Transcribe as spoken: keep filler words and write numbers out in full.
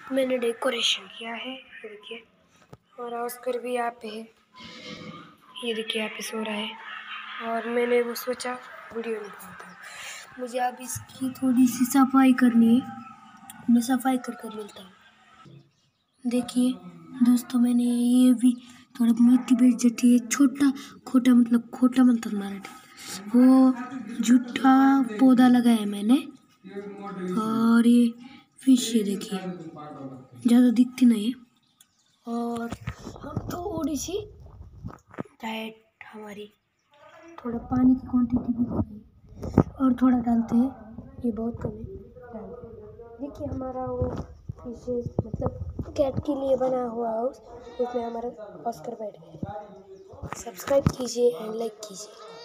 मैंने डेकोरेशन किया है, ये देखिए। और ऑस्कर भी यहाँ पे है, ये देखिए यहाँ पे सो रहा है। और मैंने वो सोचा वीडियो निकालता हूँ। मुझे अब इसकी थोड़ी सी सफाई करनी है, मैं सफाई कर कर मिलता हूँ। देखिए दोस्तों, मैंने ये भी थोड़ा मिट्टी बेच जटी है, छोटा खोटा मतलब खोटा मतलब मराठी, वो जूठा पौधा लगाया है मैंने। और ये फिश ये देखिए, ज़्यादा दिखती नहीं है। और हम थोड़ी सी डाइट हमारी, थोड़ा पानी की क्वांटिटी भी बढ़ाई और थोड़ा डालते हैं, ये बहुत कम है डालते हैं। देखिए हमारा वो फिशेस मतलब कैट के लिए बना हुआ हाउस, उसमें हमारा ऑस्कर बैठ गया है। सब्सक्राइब कीजिए एंड लाइक कीजिए।